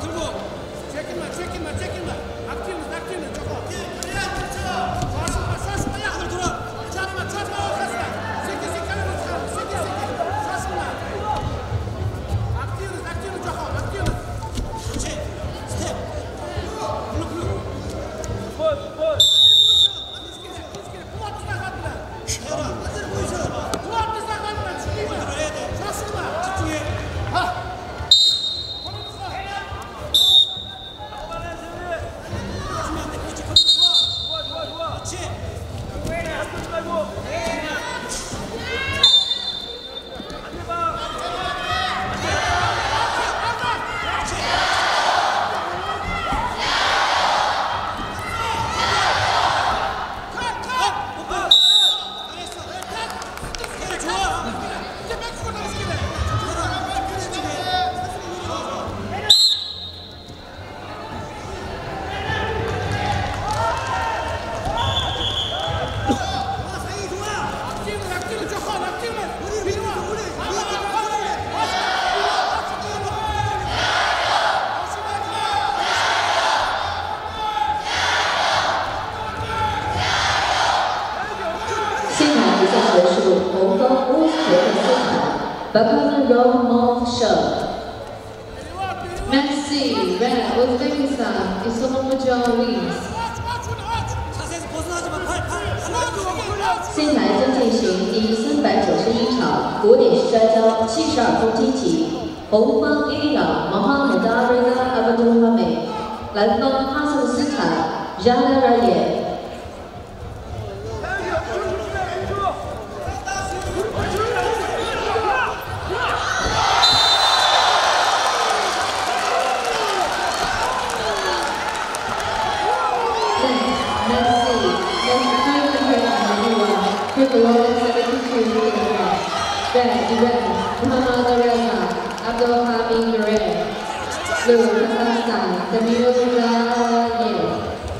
Bakan Rohmov Shah. Merci, Red, Uzbekistan, Islamabad wins. 现台将进行第391场国点摔跤72公斤级，红方伊朗 Mohammad Reza Abdulhamid， 蓝方哈萨克斯坦 Jala Rayev。 Red, Iran, Mohammad Reza Abdulhamid Red, Blue, Kazakhstan, Damir Zayev.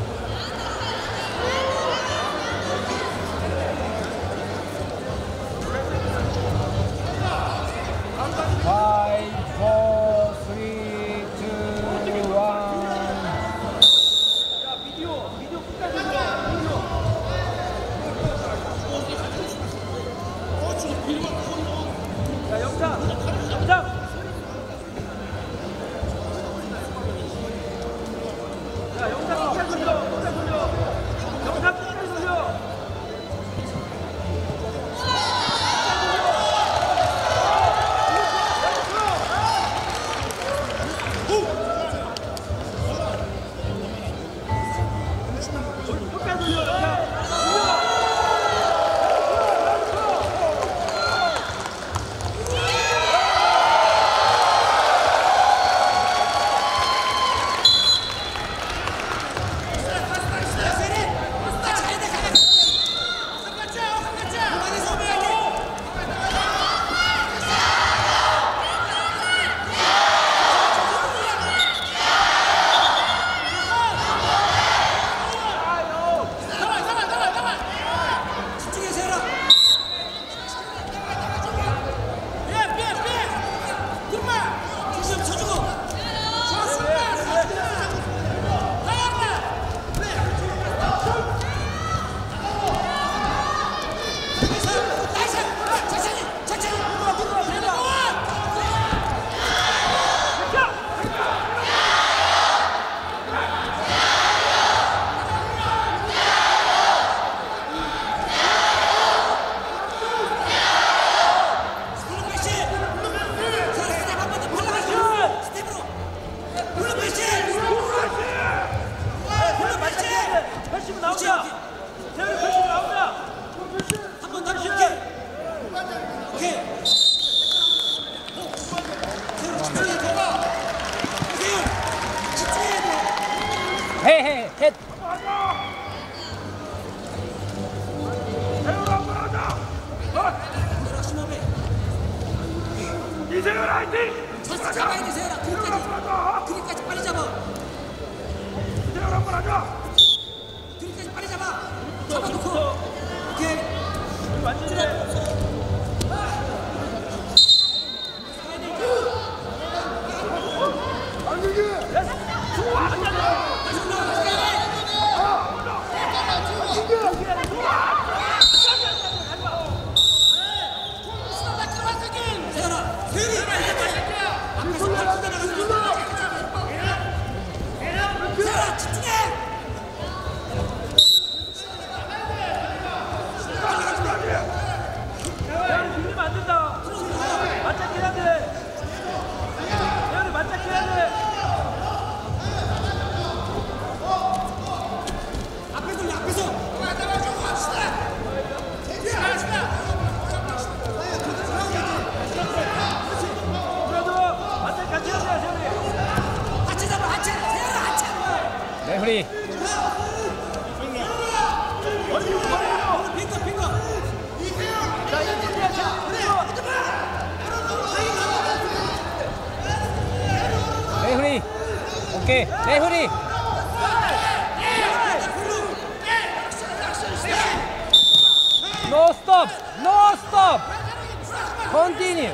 Hey, hit. 이세열 화이팅! 쳤어 잡아야 돼 세열아 그립까지 빨리 잡아 이세열 한번 하자! 그립까지 빨리 잡아 잡아놓고 오케이 완전히 안되게! 레프리. 레프리. 오케이. 레프리. No stop. No stop. Continue.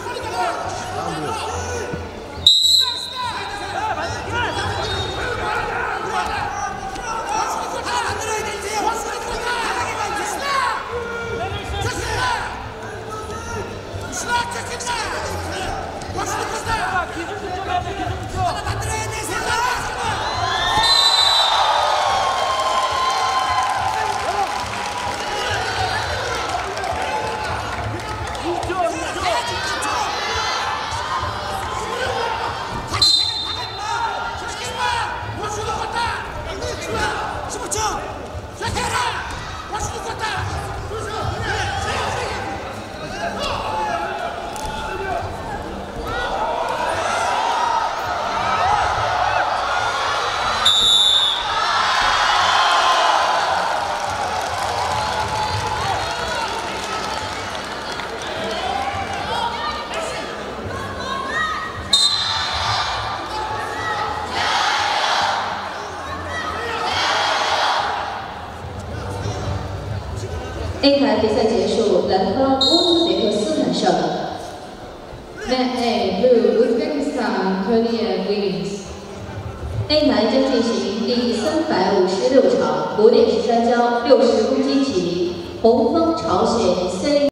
A 台比赛结束，蓝方乌兹别克斯坦胜。Match A Blue Uzbekistan Korea wins。A 台将进行第356场国点13交60公斤级，红方朝鲜 C。